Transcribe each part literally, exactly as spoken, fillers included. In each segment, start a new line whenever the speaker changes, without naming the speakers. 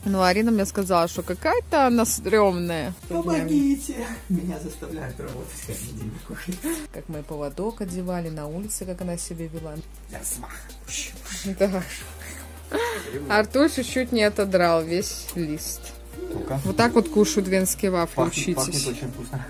Ну, Арина мне сказала, что какая-то она стрёмная.
Помогите! Меня заставляют работать каждый день на кухне.
Как мы поводок одевали на улице, как она себя вела.
Я смахиваю.
Да. Артур чуть-чуть не отодрал весь лист.
Ну-ка.
Вот так вот кушают венские вафли,
Пахнет,
учитесь.
пахнет очень вкусно.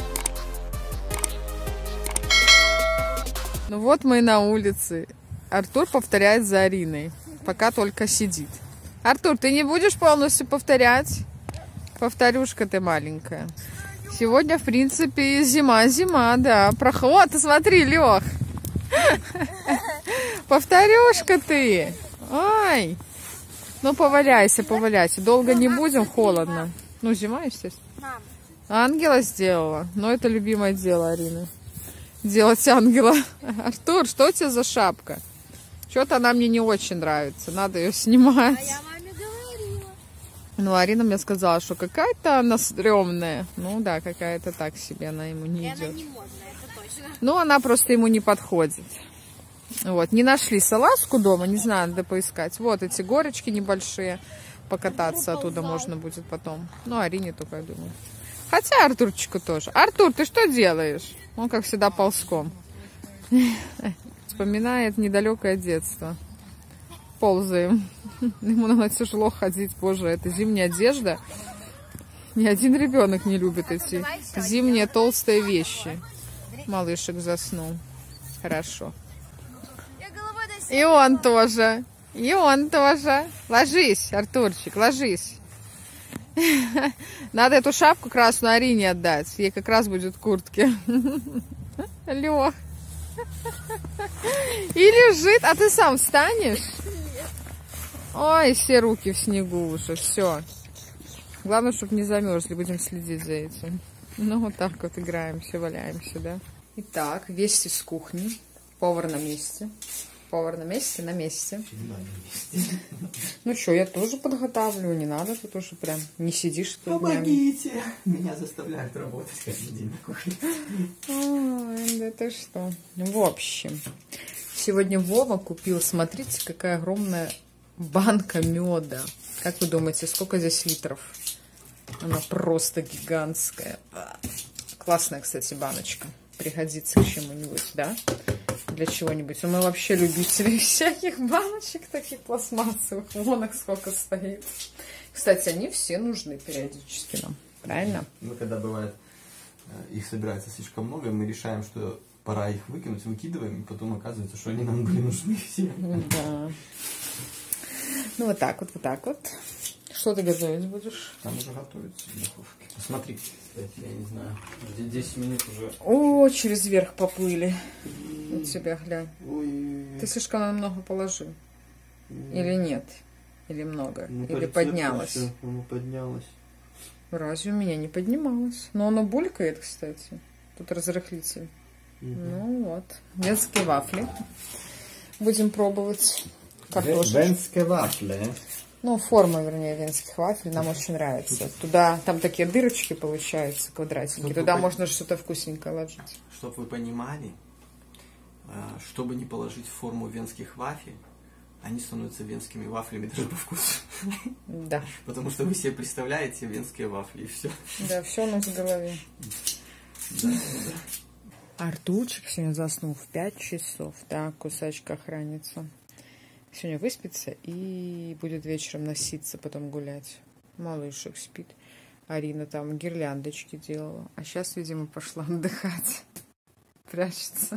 Ну вот мы и на улице. Артур повторяет за Ариной, пока только сидит. Артур, ты не будешь полностью повторять? Повторюшка ты маленькая. Сегодня, в принципе, зима-зима, да. Проход, смотри, Лех. Повторюшка ты. Ай. Ну, поваляйся, поваляйся. Долго не будем, холодно. Ну, зима, естественно. Ангела сделала. Но это любимое дело Арины. Делать ангела. Артур, что у тебя за шапка? Что-то она мне не очень нравится. Надо ее снимать.
А я маме говорила.
Ну, Арина мне сказала, что какая-то она стрёмная. Ну да, какая-то так себе, она ему не
И
идет.
она не модная, это точно.
Ну, она просто ему не подходит. Вот, не нашли салазку дома, не знаю, надо поискать. Вот эти горочки небольшие, покататься оттуда можно будет потом. Ну, Арине только, я думаю. Хотя Артурчику тоже. Артур, ты что делаешь? Он, как всегда, ползком. Вспоминает недалекое детство. Ползаем. Ему надо тяжело ходить, боже, это зимняя одежда. Ни один ребенок не любит эти зимние толстые вещи. Малышек заснул. Хорошо. И он тоже. И он тоже. Ложись, Артурчик, ложись. Надо эту шапку красную Арине отдать. Ей как раз будет в куртке. Лёх. И лежит. А ты сам встанешь? Ой, все руки в снегу уже. Все. Главное, чтобы не замерзли. Будем следить за этим. Ну, вот так вот играемся, валяемся, да? Итак, весть из кухни. Повар на месте. Повар на месте, на месте. Ну что, я тоже подготавливаю, не надо, ты тоже прям не сидишь.
Помогите! Меня заставляют работать каждый день на кухне.
Ой, да ты что. В общем, сегодня Вова купил, смотрите, какая огромная банка меда. Как вы думаете, сколько здесь литров? Она просто гигантская. Классная, кстати, баночка. Пригодится к чему-нибудь, да? Для чего-нибудь. Мы вообще любители всяких баночек, таких пластмассовых. Вон их сколько стоит. Кстати, они все нужны периодически нам. Правильно?
Ну, когда бывает, их собирается слишком много, мы решаем, что пора их выкинуть, выкидываем, и потом оказывается, что они нам были нужны все.
Да. Ну, вот так вот, вот так вот. Что ты готовить будешь?
Там уже готовится в духовке. Посмотри, кстати, я не знаю. десять минут уже.
О, через верх поплыли. Вот тебя глянь.
Ой.
Ты слишком много положил. Или нет? Или много?
Ну,
Или поднялось?
Оно поднялось.
Разве у меня не поднималось? Но оно булькает, кстати. Тут разрыхлитель. Угу. Ну вот. Венские вафли. Будем пробовать. Картошечку.
Венские вафли.
Ну, форма, вернее, венских вафель нам очень нравится. Туда, там такие дырочки получаются, квадратики. Чтобы Туда вы... можно что-то вкусненькое ложить.
Чтобы вы понимали, чтобы не положить в форму венских вафель, они становятся венскими вафлями даже по вкусу.
Да.
Потому что вы себе представляете венские вафли, и все.
Да, все у нас в голове.
Да, да.
Артурчик сегодня заснул в пять часов. Так, кусачка хранится. Сегодня выспится и будет вечером носиться, потом гулять. Малышек спит. Арина там гирляндочки делала. А сейчас, видимо, пошла отдыхать. Прячется.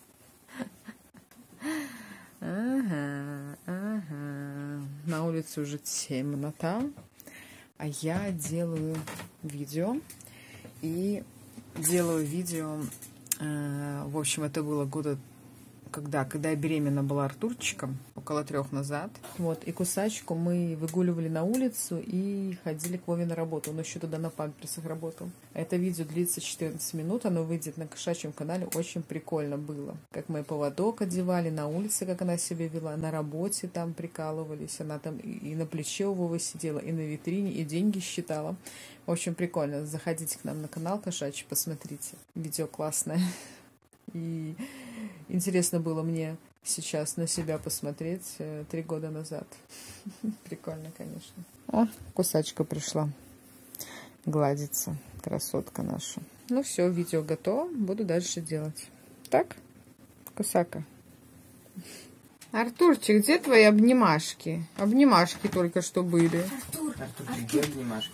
Ага, ага. На улице уже темнота. А я делаю видео. И делаю видео. Э, в общем, это было года... Когда, когда я беременна была Артурчиком, около трех назад. Вот, и кусачку мы выгуливали на улицу и ходили к Вове на работу. Он еще тогда на памперсах работал. Это видео длится четырнадцать минут, оно выйдет на кошачьем канале. Очень прикольно было. Как мы поводок одевали на улице, как она себя вела, на работе там прикалывались. Она там и на плече у Вовы сидела, и на витрине, и деньги считала. В общем, прикольно. Заходите к нам на канал кошачий, посмотрите. Видео классное. И... Интересно было мне сейчас на себя посмотреть э, три года назад. Прикольно, конечно. О, кусачка пришла гладиться. Красотка наша. Ну все, видео готово. Буду дальше делать. Так, кусака. Артурчик, где твои обнимашки? Обнимашки только что были.
Артур,
Артурчик, где обнимашки?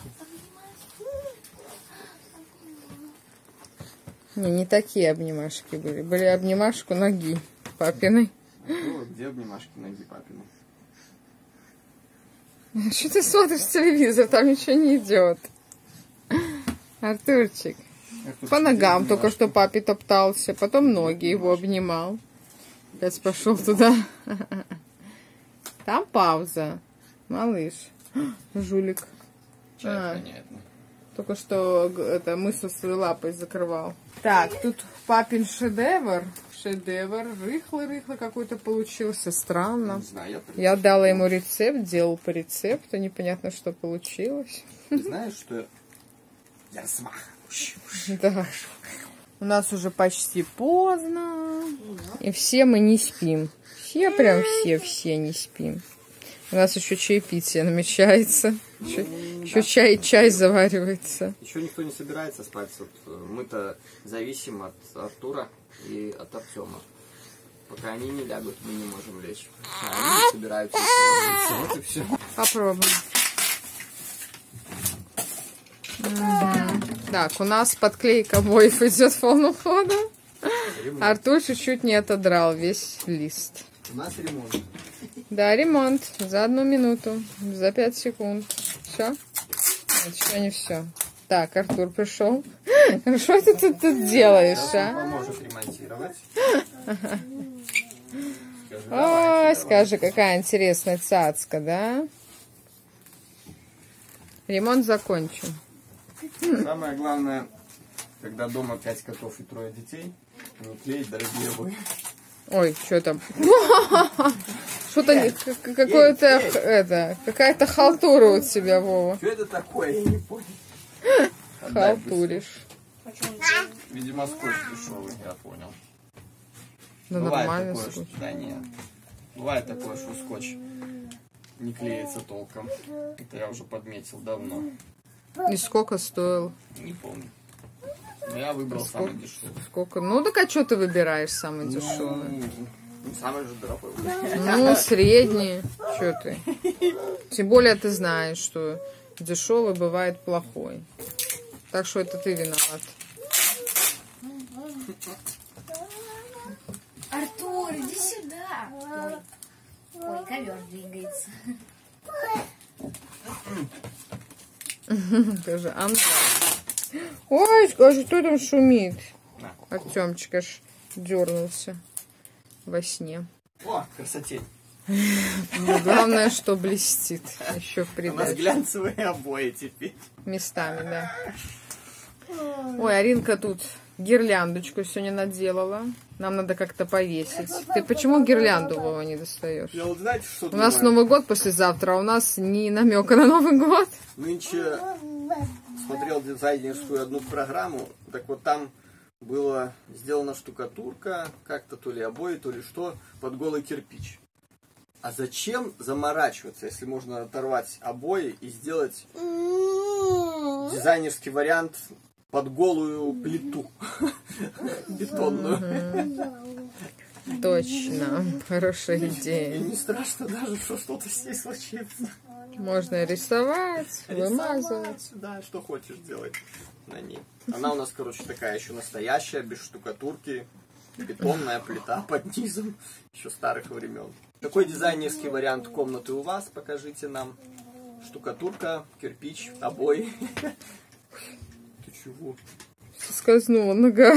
Не, не такие обнимашки были. Были обнимашку ноги папиной.
Артур, где обнимашки ноги папины?
Что ты смотришь телевизор? Там ничего не идет. Артурчик.
Артурчик,
По ногам
где
только что папе топтался. Потом ноги его обнимал. Опять пошел туда. Там пауза. Малыш. Жулик.
Чай,
А.
понятно.
Только что г- это мысль своей лапой закрывал. Так, тут папин шедевр. Шедевр. Рыхлый-рыхлый какой-то получился. Странно.
Не знаю, я, при-
Я дала ему рецепт, делал по рецепту. Непонятно, что получилось.
Ты знаешь, что я размах.
Да. У нас уже почти поздно. И все мы не спим. Все, прям все, все не спим. У нас еще чаепитие намечается. Еще, еще чай, чай заваривается.
Еще никто не собирается спать. Вот, э, мы-то зависим от Артура и от Артема. Пока они не лягут, мы не можем лечь. А они не собираются еще ложиться. Вот и все.
Попробуем. Мгм. Так, у нас подклейка обоев идет полным ходом. Артур чуть-чуть не отодрал весь лист.
У нас ремонт.
Да, ремонт. За одну минуту. За пять секунд. Все? Еще не все. Так, Артур пришел. Что ты тут, тут делаешь,
Сейчас он
а?
поможет ремонтировать. Скажи,
Ой,
давайте,
скажи, какая интересная цацка, да? Ремонт закончен.
давай. Самое главное, когда дома пять котов и трое детей, не клеить дорогие обои.
Ой, что там? Что-то не- к- какое-то это, какая-то халтура у тебя, Вова.
Что это такое? Я не понял. Отдай быстро.
Халтуришь.
Видимо, скотч дешевый, я понял.
Ну
Бывает
нормально.
такое,
скотч.
что... Да нет. Бывает такое, что скотч не клеится толком. Это я уже подметил давно.
И сколько стоил?
Не помню. Но я выбрал самый дешевый.
Сколько? Ну так а что ты выбираешь самый дешевый?
Ну, ну, самый же дорогой.
Ну, средний. Что ты? Тем более ты знаешь, что дешевый бывает плохой. Так что это ты виноват.
Артур, иди сюда. Ой, ой, ковер двигается.
Скажи, Анда. Ой, скажи, кто там шумит?
На.
Артемчик аж дернулся во сне.
О, красотень.
Но главное, что блестит. Еще в
У нас
придачу.
глянцевые обои теперь.
Местами, да. Ой, Аринка тут гирляндочку сегодня наделала. Нам надо как-то повесить. Ты почему гирлянду, Вова, не достаешь?
Я вот знаете, что
У нас
думаю?
Новый год послезавтра, а у нас ни намека на Новый год.
Нынче смотрел дизайнерскую одну программу, так вот там была сделана штукатурка, как-то то ли обои, то ли что, под голый кирпич. А зачем заморачиваться, если можно оторвать обои и сделать дизайнерский вариант под голую плиту бетонную?
Точно. Хорошая
И
идея.
не страшно даже, что что-то с ней случится.
Можно рисовать, вымазывать.
Рисовать, да, что хочешь делать на ней. Она у нас, короче, такая еще настоящая, без штукатурки. Бетонная плита под низом, еще старых времен. Какой дизайнерский вариант комнаты у вас? Покажите нам. Штукатурка, кирпич, обои. Ты чего?
Скользнула нога.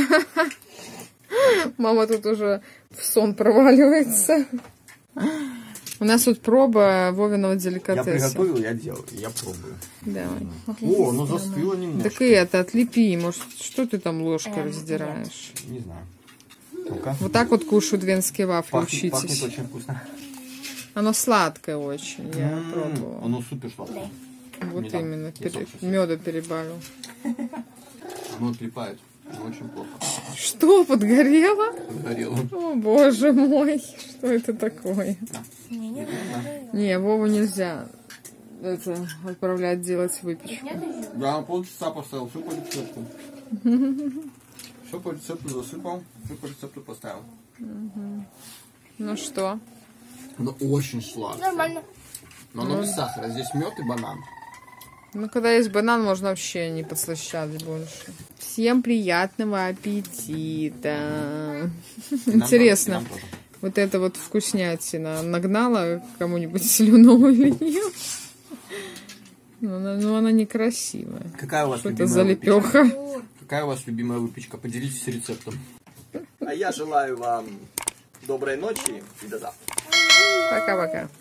Мама тут уже в сон проваливается. У нас тут проба Вовиного деликатеса.
я делаю, я пробую.
Давай.
О, ну застыло немножко.
Так и это, отлепи. Может, что ты там ложкой раздираешь?
Не знаю. Ну-ка.
Вот так вот кушают венские вафли,
Пахнет, пахнет
учитесь.
очень вкусно.
Оно сладкое очень, я
М,
пробовала.
Оно супер сладкое.
Вот
не дам.
именно,
Не
пере...
сам сейчас.
меда перебавил.
Оно отлипает. Очень плохо.
Что, подгорело?
Подгорело.
О, боже мой, что это такое? Не, Вову нельзя это отправлять делать выпечку.
Да, полчаса поставил, все по рецепту. Все по рецепту засыпал, все по рецепту поставил.
Ну что?
Ну, очень сладкое.
Нормально.
Но оно без сахара. Здесь мед и банан.
Ну, когда есть банан, можно вообще не подслащать больше. Всем приятного аппетита. Интересно,
Нам тоже.
вот эта вот вкуснятина нагнала кому-нибудь слюну или нет? Ну, она, ну, она некрасивая.
Какая у вас
Что это
любимая
за
выпечка?
лепеха?
Какая у вас любимая выпечка? Поделитесь рецептом. А я желаю вам доброй ночи и до завтра.
Пока-пока.